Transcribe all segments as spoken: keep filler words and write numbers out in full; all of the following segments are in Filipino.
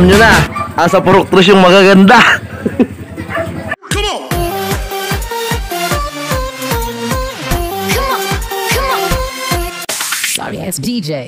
Alam nyo na, asa Purok Tres yung magaganda. Come on! Come on! Come on! Sorry ass D J.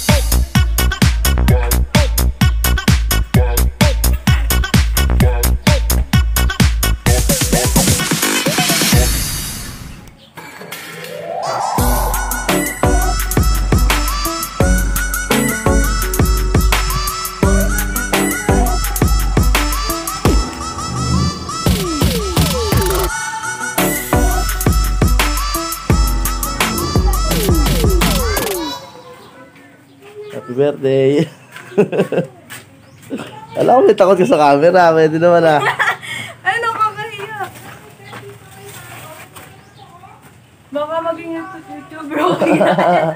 Happy birthday. Alam ko, may takot ka sa camera. Pwede naman ah. Ay, nakakahiya. Baka maging YouTuber ako yan.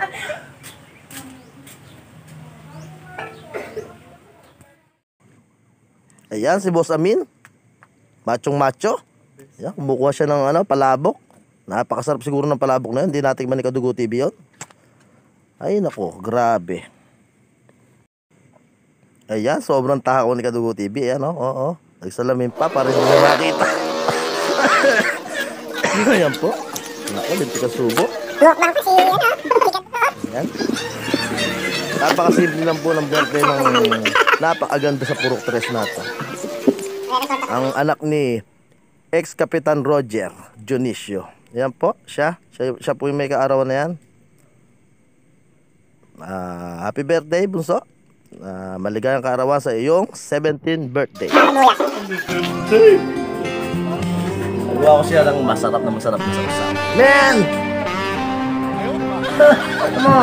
Ayan, si Boss Amin. Machong macho. Ayan, kumukuha siya ng ano, palabok. Napakasarap siguro ng palabok na yun. Hindi natin man ni Kadugo T V yun. Ay nako, grabe. Ayan, sobrang tahako ni Kadugo T V. Ayan, oo, oh, oo. Nagsalamin pa para hindi na makita. Ayan po. Naku, linti ka subo. Ayan. Napakasimple lang po ng birthday ng napakaganda sa Purok Tres natin. Ang anak ni ex-Kapitan Roger Dionisio. Ayan po, siya. Siya, siya po yung may kaarawan na yan. Uh, happy birthday, bunso. Uh, maligayang kaarawan sa iyong seventeenth birthday. Nagawa ko siya ng masarap na masarap na sarap. Men! Ano mo?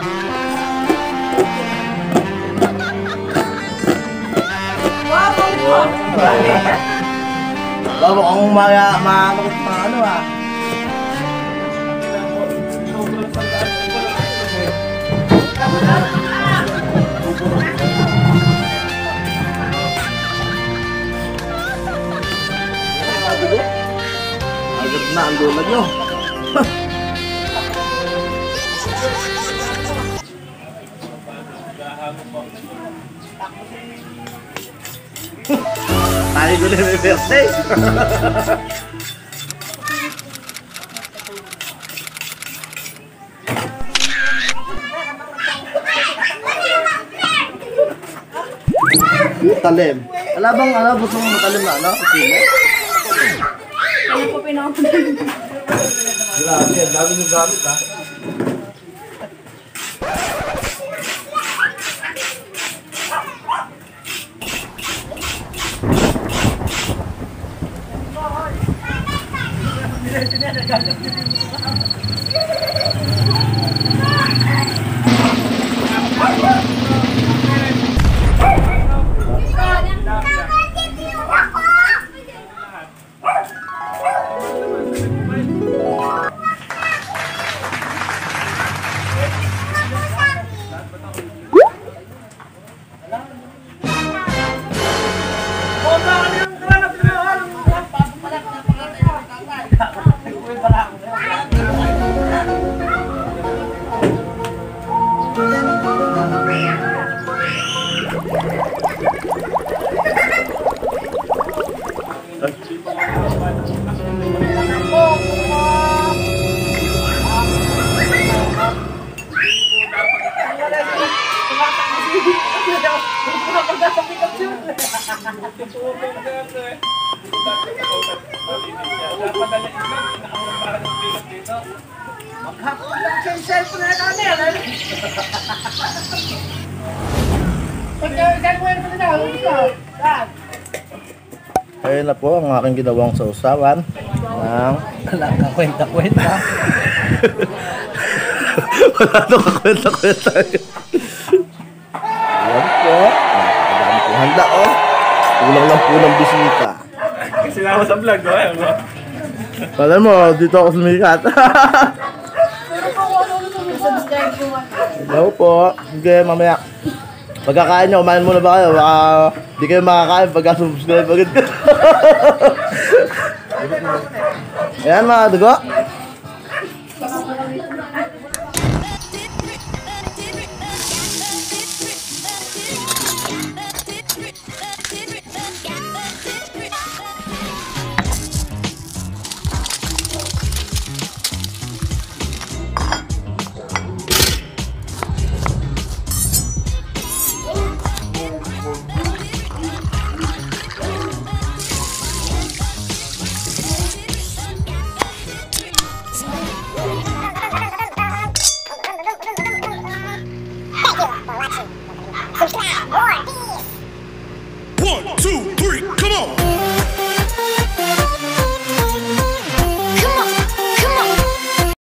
Bago kang maya, mamakot pa ano ah. Agad na ang lola nyo. Tayo ko na may birthday. Talim. Wala bang ano, gusto mong matalim na ano? Sino? Ano po pinakapunan? Grabe, ang dami ng gamit ha. Ayun na po ang aking ginawang sausawan ng wala kang kwenta-kwenta. wala nang kakwenta-kwenta. Ayan po. Ayan po. Handa oh. Kulang lang po ng bisita. Sinama sa vlog, no? Alam mo, dito ako sumikat. Hello po. Sige, mamaya. Pagkakain nyo, kumain muna ba kayo? Baka di kayo makakain pagka-subscribe agad. Ayan mga dugo.